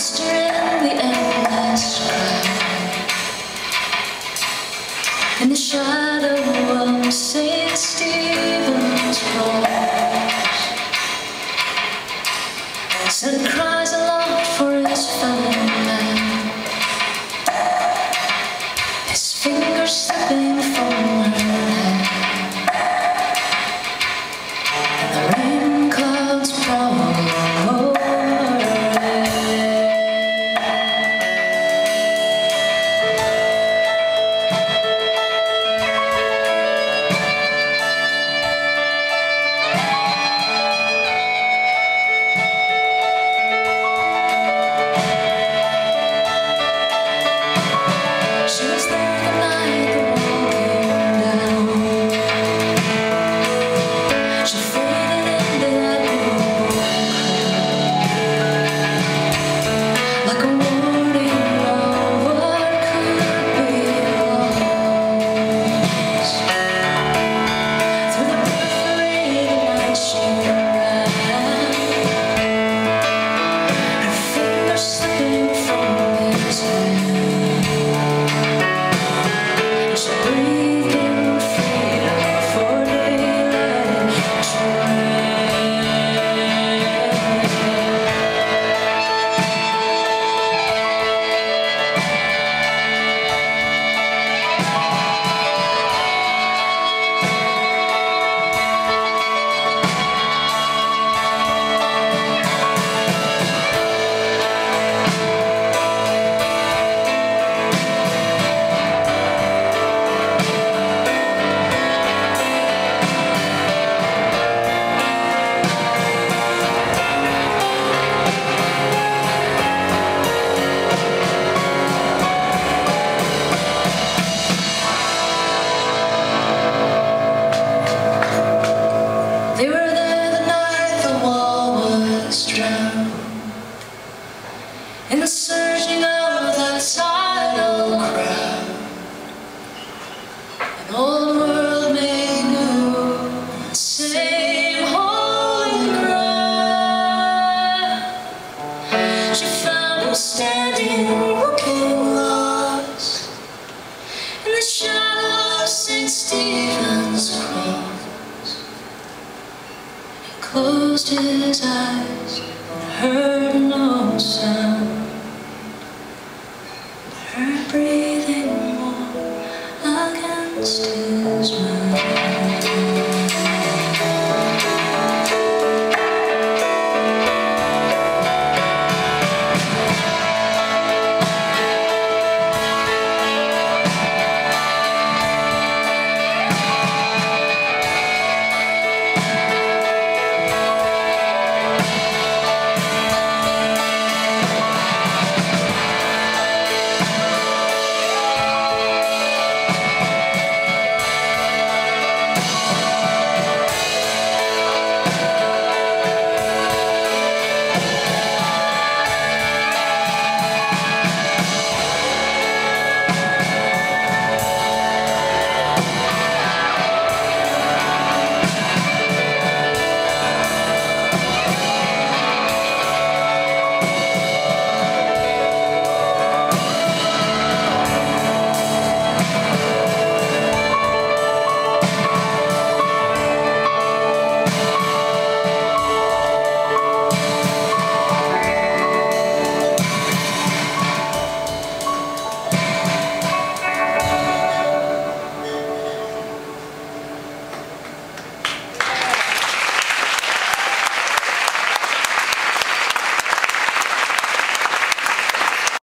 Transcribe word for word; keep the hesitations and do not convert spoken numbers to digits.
sister in the endless crowd, in the shadow of Saint Stephen's Cross. Saint cries aloud for his fellow man, his fingers slipping from her hand, and the rain clouds prowl over her head. She was there the night the wall came down. She faded into that blue crowd, like a warning of what could be lost. Through the perforated night she ran, her fingers slipping from his hand. She breathed in freedom for daylight train. They were there the night the wall was drowned, in the surging of that tidal crowd. An old world made new, the same holy ground. She found him standing, looking lost, in the shadow of Saint Stephen's Cross. Closed his eyes and heard no sound, heard breathing warm against his mouth.